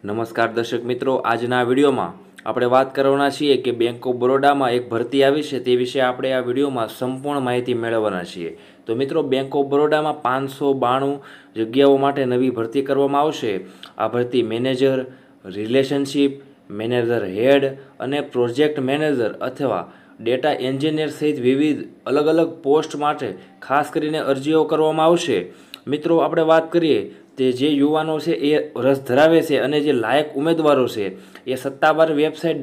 નમસ્કાર દર્શક મિત્રો, આજના વિડીયોમાં આપણે વાત કરવાના છીએ કે બેંક ઓફ બરોડામાં એક ભરતી આવી છે તે વિશે આપણે આ વિડીયોમાં સંપૂર્ણ માહિતી મેળવવાના છીએ। તો મિત્રો, બેંક ઓફ બરોડામાં 592 જગ્યાઓ માટે નવી ભરતી કરવામાં આવશે। આ ભરતી મેનેજર, રિલેશનશિપ મેનેજર હેડ અને પ્રોજેક્ટ મેનેજર અથવા ડેટા એન્જિનિયર સહિત વિવિધ અલગ અલગ પોસ્ટ માટે ખાસ કરીને અરજીઓ કરવામાં આવશે। મિત્રો, આપણે વાત કરીએ તે જે યુવાનો છે એ રસ ધરાવે છે અને જે લાયક ઉમેદવારો છે એ સત્તાવાર વેબસાઇટ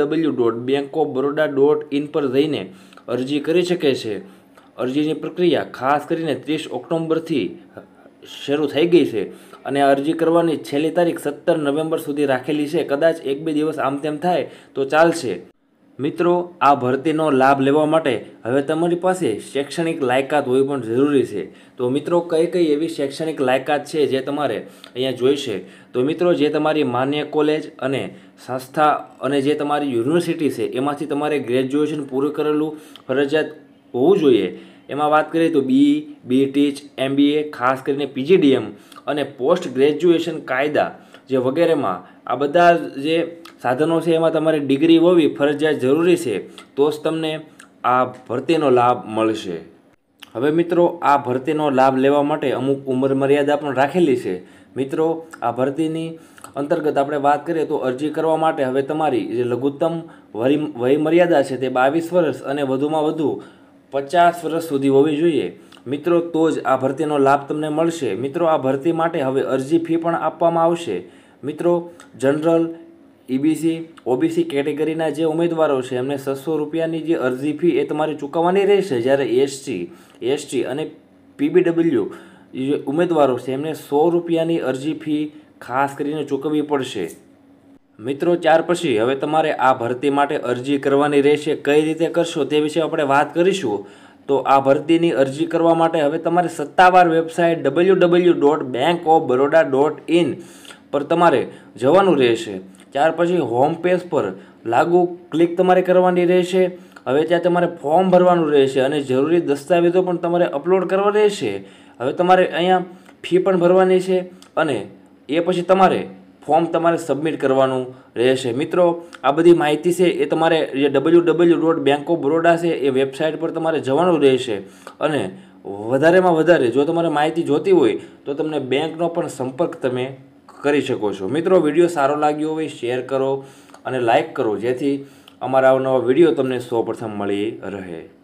www.bankofbaroda.in પર જઈને અરજી કરી શકે છે। અરજીની પ્રક્રિયા ખાસ કરીને 30 ઓક્ટોબરથી શરૂ થઈ ગઈ છે અને આ અરજી કરવાની છેલ્લી તારીખ 17 નવેમ્બર સુધી રાખેલી છે। કદાચ 1-2 દિવસ આમ તેમ થાય તો ચાલશે। મિત્રો, આ ભરતીનો લાભ લેવા માટે હવે તમારી પાસે શૈક્ષણિક લાયકાત હોવી પણ જરૂરી છે। તો મિત્રો, કઈ કઈ એવી શૈક્ષણિક લાયકાત છે જે તમારે અહીંયા જોઈશે? તો મિત્રો, જે તમારી માન્ય કોલેજ અને સંસ્થા અને જે તમારી યુનિવર્સિટી છે એમાંથી તમારે ગ્રેજ્યુએશન પૂરું કરેલું ફરજિયાત હોવું જોઈએ। એમાં વાત કરીએ તો BTech, MBA, ખાસ કરીને PGDM અને પોસ્ટ ગ્રેજ્યુએશન કાયદા જે વગેરેમાં આ બધા જે સાધનો છે એમાં તમારે ડિગ્રી હોવી ફરજિયાત જરૂરી છે, તો જ તમને આ ભરતીનો લાભ મળશે। હવે મિત્રો, આ ભરતીનો લાભ લેવા માટે અમુક ઉંમર મર્યાદા પણ રાખેલી છે। મિત્રો, આ ભરતીની અંતર્ગત આપણે વાત કરીએ તો અરજી કરવા માટે હવે તમારી જે લઘુત્તમ વય મર્યાદા છે તે 22 વર્ષ અને વધુમાં વધુ 50 વર્ષ સુધી હોવી જોઈએ મિત્રો, તો જ આ ભરતીનો લાભ તમને મળશે। મિત્રો, આ ભરતી માટે હવે અરજી ફી પણ આપવામાં આવશે। મિત્રો, જનરલ, EBC, OBC કેટેગરીના જે ઉમેદવારો છે એમને 600 રૂપિયાની જે અરજી ફી એ તમારે ચૂકવવાની રહેશે, જ્યારે ST અને PBW જે ઉમેદવારો છે એમને 100 રૂપિયાની અરજી ફી ખાસ કરીને ચૂકવવી પડશે। મિત્રો, ત્યાર પછી હવે તમારે આ ભરતી માટે અરજી કરવાની રહેશે। કઈ રીતે કરશો તે વિશે આપણે વાત કરીશું। તો આ ભરતીની અરજી કરવા માટે હવે તમારે સત્તાવાર વેબસાઇટ www.bankofbaroda.in પર તમારે જવાનું રહેશે। ત્યાર પછી હોમ પેજ પર લાગુ ક્લિક તમારે કરવાની રહેશે। હવે ત્યાં તમારે ફોર્મ ભરવાનું રહેશે અને જરૂરી દસ્તાવેજો પણ તમારે અપલોડ કરવા રહેશે। હવે તમારે અહીંયા ફી પણ ભરવાની છે અને એ પછી તમારે ફોર્મ તમારે સબમિટ કરવાનું રહેશે। મિત્રો, આ બધી માહિતી છે એ તમારે જે www.bankofbaroda છે એ વેબસાઇટ પર તમારે જવાનું રહેશે અને વધારેમાં વધારે જો તમારે માહિતી જોતી હોય તો તમને બેંકનો પણ સંપર્ક તમે કરી શકો છો। મિત્રો, વિડીયો સારો લાગ્યો હોય શેર કરો અને લાઇક કરો, જેથી અમારા નવા વિડીયો તમને સૌપ્રથમ મળી રહે।